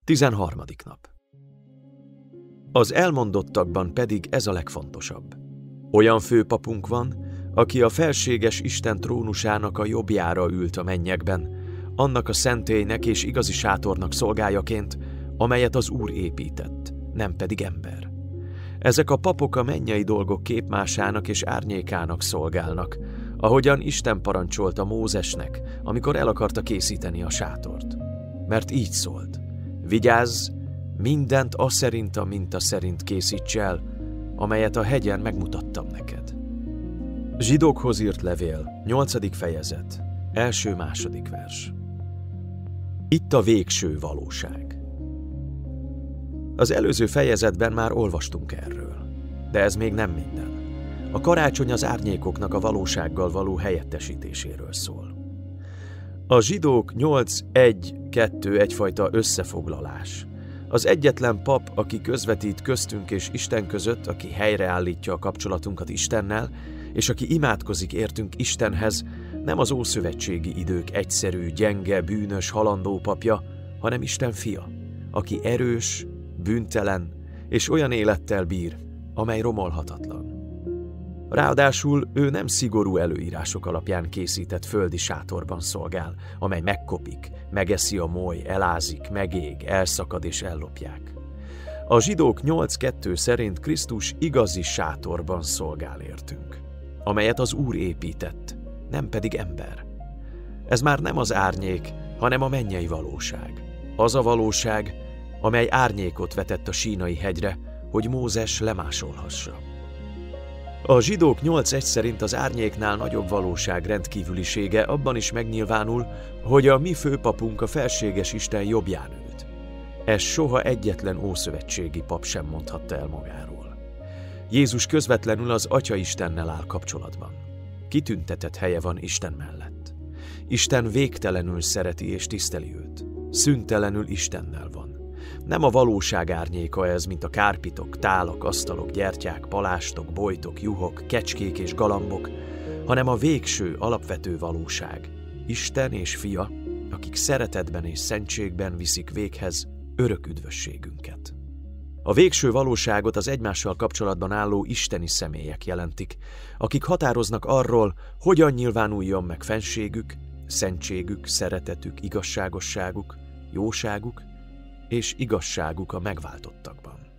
13. nap. Az elmondottakban pedig ez a legfontosabb. Olyan főpapunk van, aki a felséges Isten trónusának a jobbjára ült a mennyekben, annak a szentélynek és igazi sátornak szolgájaként, amelyet az Úr épített, nem pedig ember. Ezek a papok a mennyei dolgok képmásának és árnyékának szolgálnak, ahogyan Isten parancsolta Mózesnek, amikor el akarta készíteni a sátort. Mert így szólt: vigyázz, mindent aszerint a minta szerint készíts el, amelyet a hegyen megmutattam neked. Zsidókhoz írt levél, 8. fejezet, 1.-2. vers. Itt a végső valóság. Az előző fejezetben már olvastunk erről, de ez még nem minden. A karácsony az árnyékoknak a valósággal való helyettesítéséről szól. A Zsidók 8.1.2 egyfajta összefoglalás. Az egyetlen pap, aki közvetít köztünk és Isten között, aki helyreállítja a kapcsolatunkat Istennel, és aki imádkozik értünk Istenhez, nem az ószövetségi idők egyszerű, gyenge, bűnös, halandó papja, hanem Isten fia, aki erős, bűntelen és olyan élettel bír, amely romolhatatlan. Ráadásul ő nem szigorú előírások alapján készített földi sátorban szolgál, amely megkopik, megeszi a moly, elázik, megég, elszakad és ellopják. A Zsidók 8.2 szerint Krisztus igazi sátorban szolgál értünk, amelyet az Úr épített, nem pedig ember. Ez már nem az árnyék, hanem a mennyei valóság. Az a valóság, amely árnyékot vetett a Sínai hegyre, hogy Mózes lemásolhassa. A Zsidók 8.1 szerint az árnyéknál nagyobb valóság rendkívülisége abban is megnyilvánul, hogy a mi főpapunk a felséges Isten jobbján ült. Ez soha egyetlen ószövetségi pap sem mondhatta el magáról. Jézus közvetlenül az Atya Istennel áll kapcsolatban. Kitüntetett helye van Isten mellett. Isten végtelenül szereti és tiszteli őt. Szüntelenül Istennel van. Nem a valóság árnyéka ez, mint a kárpitok, tálak, asztalok, gyertyák, palástok, bojtok, juhok, kecskék és galambok, hanem a végső, alapvető valóság. Isten és Fia, akik szeretetben és szentségben viszik véghez örök üdvösségünket. A végső valóságot az egymással kapcsolatban álló isteni személyek jelentik, akik határoznak arról, hogyan nyilvánuljon meg fenségük, szentségük, szeretetük, igazságosságuk, jóságuk és igazságuk a megváltottakban.